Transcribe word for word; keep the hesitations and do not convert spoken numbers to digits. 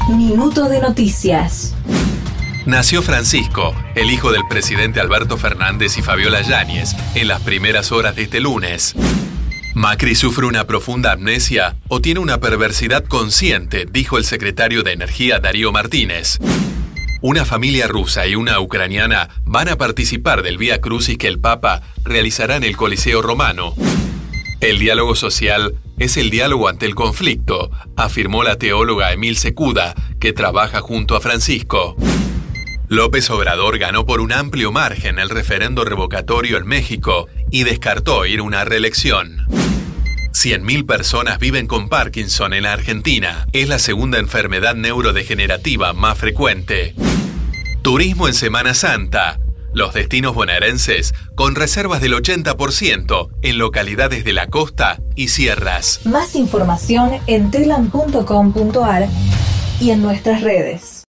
Minuto de noticias. Nació Francisco, el hijo del presidente Alberto Fernández y Fabiola Yáñez, en las primeras horas de este lunes. Macri sufre una profunda amnesia o tiene una perversidad consciente, dijo el secretario de Energía Darío Martínez. Una familia rusa y una ucraniana van a participar del Vía Crucis que el Papa realizará en el Coliseo Romano. El diálogo social es el diálogo ante el conflicto, afirmó la teóloga Emil Secuda, que trabaja junto a Francisco. López Obrador ganó por un amplio margen el referendo revocatorio en México y descartó ir a una reelección. cien mil personas viven con Parkinson en la Argentina. Es la segunda enfermedad neurodegenerativa más frecuente. Turismo en Semana Santa. Los destinos bonaerenses con reservas del ochenta por ciento en localidades de la costa y sierras. Más información en telam punto com punto ar y en nuestras redes.